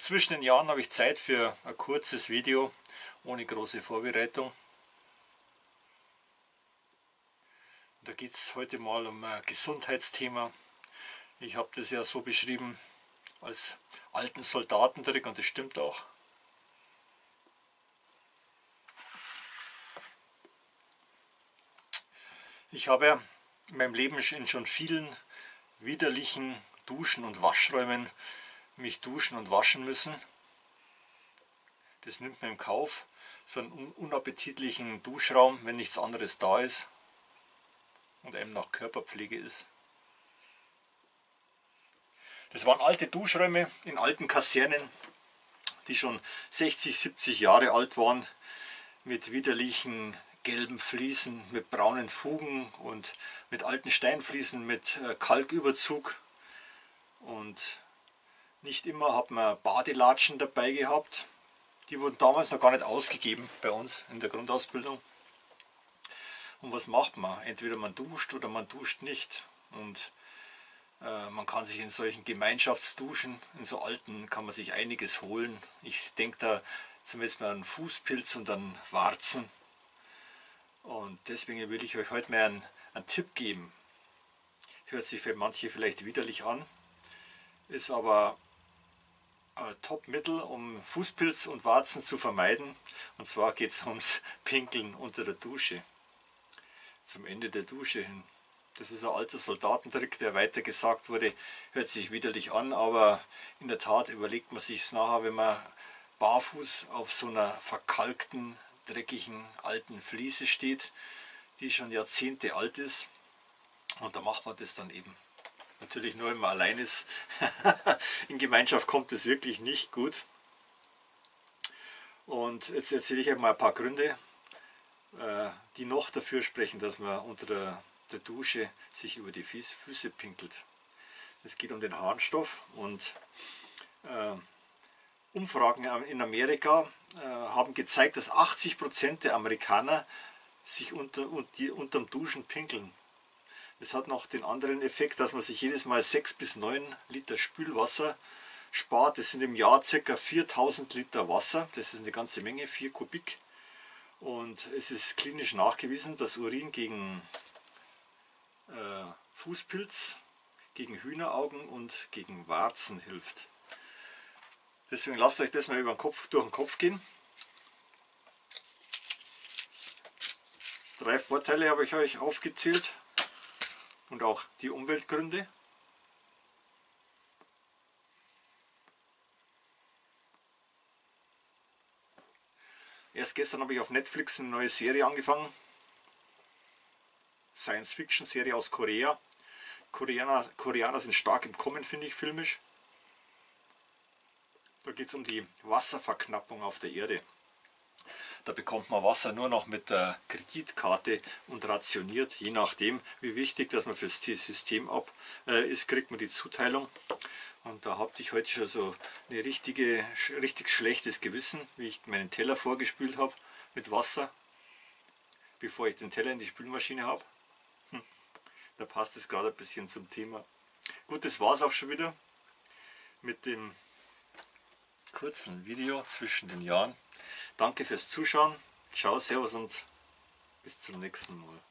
Zwischen den Jahren habe ich Zeit für ein kurzes Video ohne große Vorbereitung. Da geht es heute mal um ein Gesundheitsthema. Ich habe das ja so beschrieben als alten Soldatentrick und das stimmt auch. Ich habe ja in meinem Leben in schon vielen widerlichen Duschen und Waschräumen mich duschen und waschen müssen. Das nimmt man im Kauf, so einen unappetitlichen Duschraum, wenn nichts anderes da ist und einem nach Körperpflege ist. Das waren alte Duschräume in alten Kasernen, die schon 60, 70 Jahre alt waren, mit widerlichen gelben Fliesen, mit braunen Fugen und mit alten Steinfliesen, mit Kalküberzug. Und nicht immer hat man Badelatschen dabei gehabt. Die wurden damals noch gar nicht ausgegeben bei uns in der Grundausbildung. Und was macht man? Entweder man duscht oder man duscht nicht. Und man kann sich in solchen Gemeinschaftsduschen, in so alten, kann man sich einiges holen. Ich denke da zumindest mal an Fußpilz und an Warzen. Und deswegen will ich euch heute mal einen Tipp geben. Hört sich für manche vielleicht widerlich an, ist aber ein Top-Mittel, um Fußpilz und Warzen zu vermeiden. Und zwar geht es ums Pinkeln unter der Dusche. Zum Ende der Dusche hin. Das ist ein alter Soldatentrick, der weiter gesagt wurde, hört sich widerlich an, aber in der Tat überlegt man sich es nachher, wenn man barfuß auf so einer verkalkten, dreckigen alten Fliese steht, die schon Jahrzehnte alt ist. Und da macht man das dann eben. Natürlich nur, wenn man allein ist. In Gemeinschaft kommt es wirklich nicht gut. Und jetzt erzähle ich euch mal ein paar Gründe, die noch dafür sprechen, dass man unter der Dusche sich über die Füße pinkelt. Es geht um den Harnstoff und Umfragen in Amerika haben gezeigt, dass 80% der Amerikaner sich unterm Duschen pinkeln. Es hat noch den anderen Effekt, dass man sich jedes Mal 6 bis 9 Liter Spülwasser spart. Das sind im Jahr ca. 4000 Liter Wasser. Das ist eine ganze Menge, 4 Kubik. Und es ist klinisch nachgewiesen, dass Urin gegen Fußpilz, gegen Hühneraugen und gegen Warzen hilft. Deswegen lasst euch das mal durch den Kopf gehen. 3 Vorteile habe ich euch aufgezählt. Und auch die Umweltgründe. Erst gestern habe ich auf Netflix eine neue Serie angefangen. Science-Fiction-Serie aus Korea. Koreaner sind stark im Kommen, finde ich, filmisch. Da geht es um die Wasserverknappung auf der Erde. Da bekommt man Wasser nur noch mit der Kreditkarte und rationiert, je nachdem, wie wichtig dass man fürs System ist, kriegt man die Zuteilung. Und da habe ich heute schon so ein richtig schlechtes Gewissen, wie ich meinen Teller vorgespült habe mit Wasser, bevor ich den Teller in die Spülmaschine habe. Da passt es gerade ein bisschen zum Thema. Gut, das war es auch schon wieder mit dem kurzen Video zwischen den Jahren. Danke fürs Zuschauen. Ciao, servus und bis zum nächsten Mal.